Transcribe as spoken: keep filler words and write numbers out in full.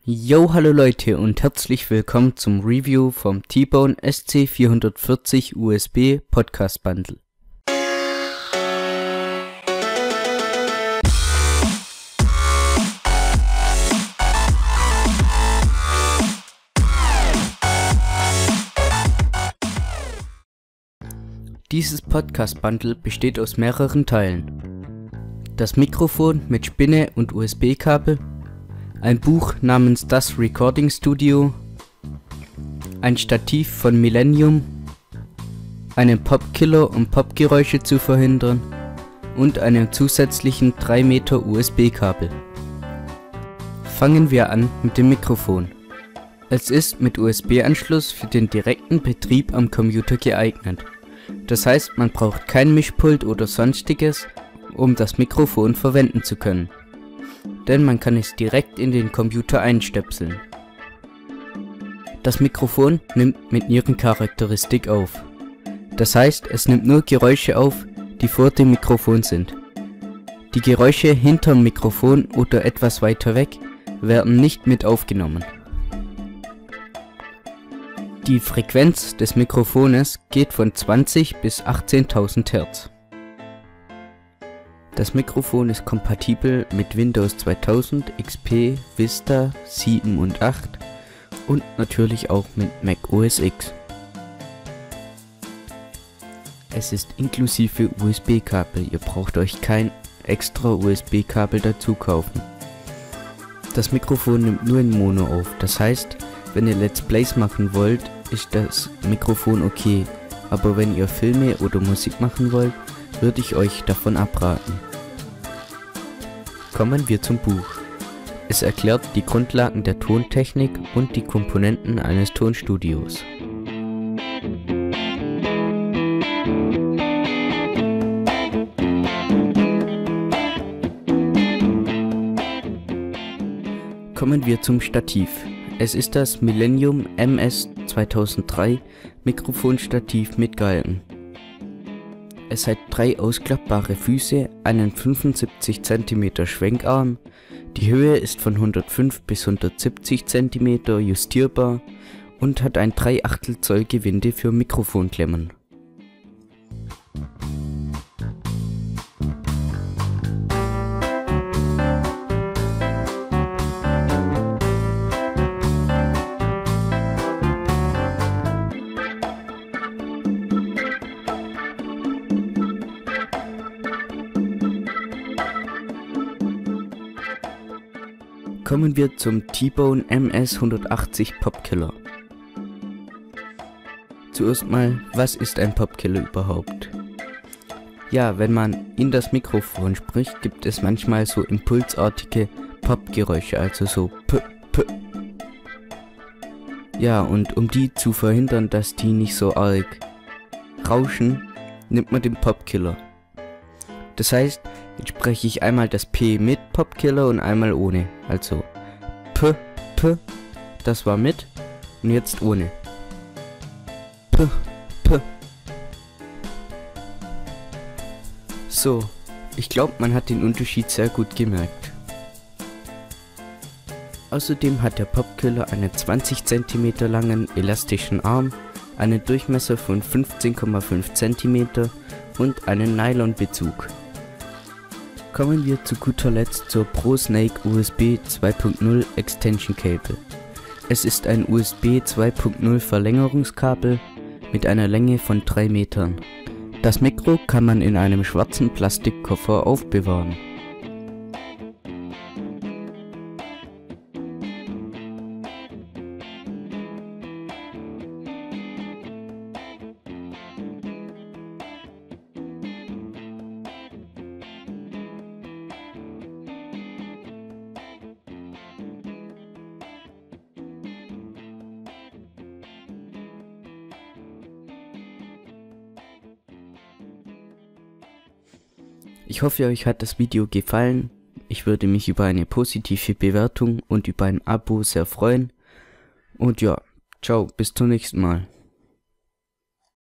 Yo, hallo Leute und herzlich willkommen zum Review vom T-Bone S C vierhundertvierzig U S B Podcast Bundle. Dieses Podcast Bundle besteht aus mehreren Teilen. Das Mikrofon mit Spinne und U S B-Kabel, ein Buch namens Das Recording Studio, ein Stativ von Millennium, einen Popkiller, um Popgeräusche zu verhindern, und einen zusätzlichen drei Meter U S B-Kabel. Fangen wir an mit dem Mikrofon. Es ist mit U S B-Anschluss für den direkten Betrieb am Computer geeignet. Das heißt, man braucht kein Mischpult oder sonstiges, um das Mikrofon verwenden zu können. Denn man kann es direkt in den Computer einstöpseln. Das Mikrofon nimmt mit Nierencharakteristik auf. Das heißt, es nimmt nur Geräusche auf, die vor dem Mikrofon sind. Die Geräusche hinterm Mikrofon oder etwas weiter weg werden nicht mit aufgenommen. Die Frequenz des Mikrofones geht von zwanzig bis achtzehntausend Hertz. Das Mikrofon ist kompatibel mit Windows zweitausend, X P, Vista, sieben und acht und natürlich auch mit Mac O S X. Es ist inklusive U S B-Kabel, ihr braucht euch kein extra U S B-Kabel dazu kaufen. Das Mikrofon nimmt nur in Mono auf, das heißt, wenn ihr Let's Plays machen wollt, ist das Mikrofon okay, aber wenn ihr Filme oder Musik machen wollt, würde ich euch davon abraten. Kommen wir zum Buch. Es erklärt die Grundlagen der Tontechnik und die Komponenten eines Tonstudios. Kommen wir zum Stativ. Es ist das Millennium M S zweitausenddrei Mikrofonstativ mit Galgen. Es hat drei ausklappbare Füße, einen fünfundsiebzig Zentimeter Schwenkarm, die Höhe ist von hundertfünf bis hundertsiebzig Zentimeter justierbar und hat ein drei Achtel Zoll Gewinde für Mikrofonklemmen. Kommen wir zum T-Bone M S hundertachtzig Popkiller. Zuerst mal, was ist ein Popkiller überhaupt? Ja, wenn man in das Mikrofon spricht, gibt es manchmal so impulsartige Popgeräusche, also so p, p. Ja, und um die zu verhindern, dass die nicht so arg rauschen, nimmt man den Popkiller. Das heißt, jetzt spreche ich einmal das P mit Popkiller und einmal ohne. Also P, P, das war mit und jetzt ohne. P, P. So, ich glaube, man hat den Unterschied sehr gut gemerkt. Außerdem hat der Popkiller einen zwanzig Zentimeter langen elastischen Arm, einen Durchmesser von fünfzehn Komma fünf Zentimeter und einen Nylonbezug. Kommen wir zu guter Letzt zur ProSnake U S B zwei Punkt null Extension Cable. Es ist ein U S B zwei Punkt null Verlängerungskabel mit einer Länge von drei Metern. Das Mikro kann man in einem schwarzen Plastikkoffer aufbewahren. Ich hoffe, euch hat das Video gefallen. Ich würde mich über eine positive Bewertung und über ein Abo sehr freuen. Und ja, ciao, bis zum nächsten Mal.